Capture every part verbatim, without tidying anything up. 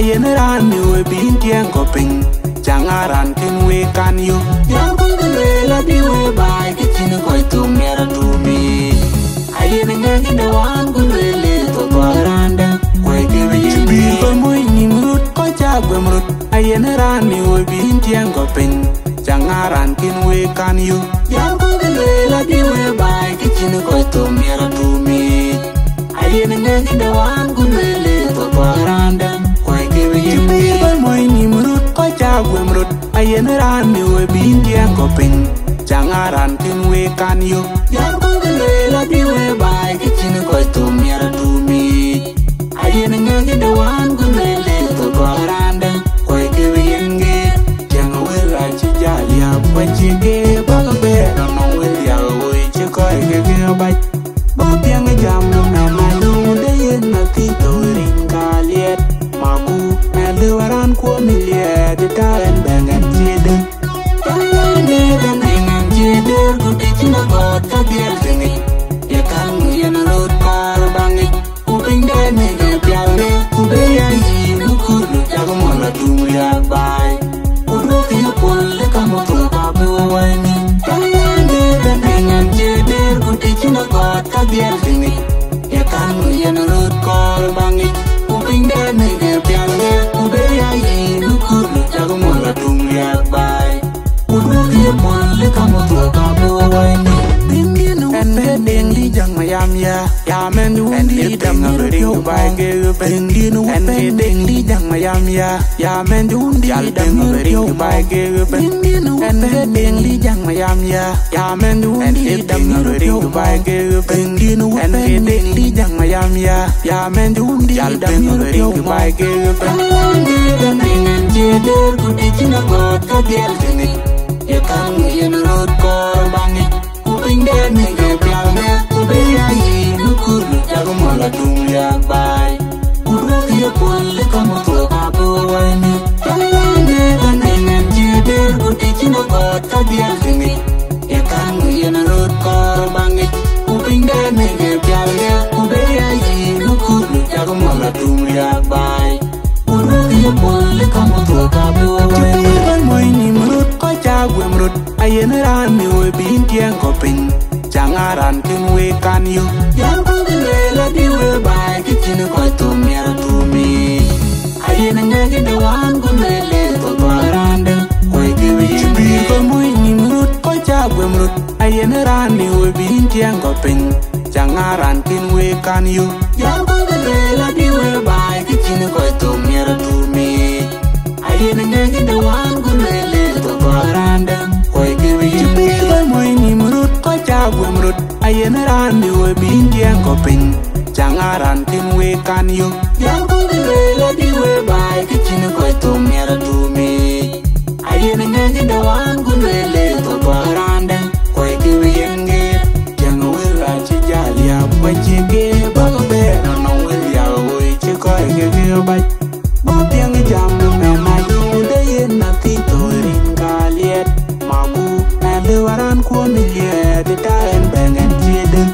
ayen ran ni we bin tiang koping jangaran ken we kan yo yang ko le la bi we bai ke tin ko to mera tu mi ayen ngi de wan ko le le to baranda ko ke we bi ko moy ni mrut ko ja gwe mrut ayen ran ni we bin tiang koping jangaran ken we kan yo yang ko le la bi we bai ke tin ko to mera tu mi ayen ngi de wan ko le le to baranda gwe mrut ayen ran ni we bin tiang koping jangaran ken we kan yo yang ko le la bi we bai ke tin ko to mera tu mi ayen ngi de wan ko le le to baranda ko ke we ngi jang we la chi ja ya pa chi ge ba be no no we ya we chi ko ke ge ba ba piang jam no na na lu de yen na ti to rin ka liet ma ku na le waran ko mi liet de ta en bengen jeden ne den bengen jeden ku de china got ka biel tingi ya kan yen rot kar bangi ku ping de ne ge pial ne ku be ya yi lu ku lu ja ko mo la tu ya bai ku ro ki no pol le ka mo to ka be wa ni ne den bengen jeden ku de china got ka biel tingi ya kan yen rot kar bangi ku ping de ne ge pial ne ku be ya yi lu ku lu ja ko mo la tu ya bai ku ro ki no pol le ka mo to ka be wa ni en be ding di jang mayam ya ya men du di dang a ri ku bai ge ben di nu en be ding di jang mayam ya ya men du di dang a ri ku bai ge ben di nu en be ding di jang mayam ya ya men du di dang a ri ku bai ge ben di nu en be ding di jang mayam ya ya men du di dang a ri ku bai ge ben di dang ding en je der ku di china got ka biel tingi ya kan yen rot ko bangi ping de ne ge pial ne ku be ya yi lu ku lu ja ko mo la tu ya bai ku ro ki ko le ka mo to ka bo wa ni ne ga ne ne ji de ku ti chino ko ta biel tingi ya kan yen rot ko bangi ku ping de ne ge pial ne ku be ya yi lu ku lu ja ko mo la tu ya bai ku ro ki ko le ka mo to ka bo wa ni moy ni mrut ko ja gwe mrut ayen ran ni we bin tiang koping jangaran ken we kan yo yang ko le la bi we bai ke tin ko to mera tu mi ayen ngi de wan ko le le to baranda ko ke we bi ko moy ni mrut ko ja gwe mrut ayen ran ni we bin tiang koping jangaran ken we kan yo yang ko le la bi we bai ke tin ko to mera tu mi ayen ngi de wan ko le le to baranda ko ke we bi ko moy ni mrut ko ja gwe mrut ayen ran ni we bin tiang koping jangaran ken we kan yo yang ko le la bi we bai ke tin ko to mera tu mi ayen ngi de wan ko le le to baranda ko ke we ngi jang we la chi ja ya pa chi ge ba be no no we ya we chi ko ke ge ba ba piang jam no me na yu de yen na ti to rin ka liet ma bu na le waran ko mi liet de ta en bengen jeden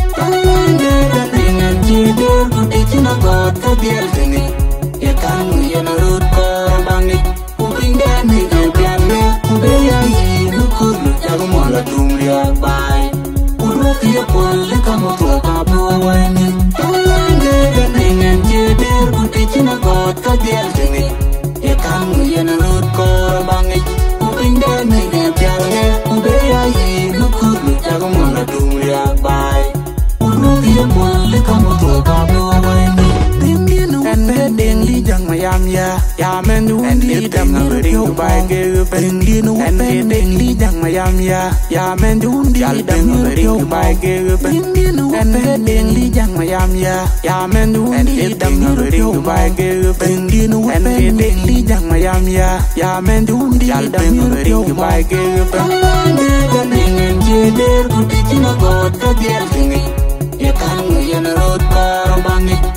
de da bengen jeden ku de china got ka biel tingi ya kan yen rut ko bangi ku ping de ni ge pian ne ku be ya yi lu ku lu ja ko mo la tu ya bai ku ro ki ko le ka mo to ka bo wa ni de da bengen jeden ku de china got ka biel tingi ya kan yen rut ko bangi ku ping de ni ge pian ne ku be ya yi lu ku lu ja ko mo la tu ya bai ku ro ki ko le ka mo to ka bo wa ni en be ding di jang mayam ya ya men du di dang a ri ku bai ge ben di nu en be ding di jang mayam ya ya men du di dang a ri ku bai ge ben di nu en be ding di jang mayam ya ya men du di dang a ri ku bai ge ben di nu en be ding di jang mayam ya ya men du di dang a ri ku bai ge ben de ga ding en je der ku ti china got ka biel tingi ya kan yen rot ko bangi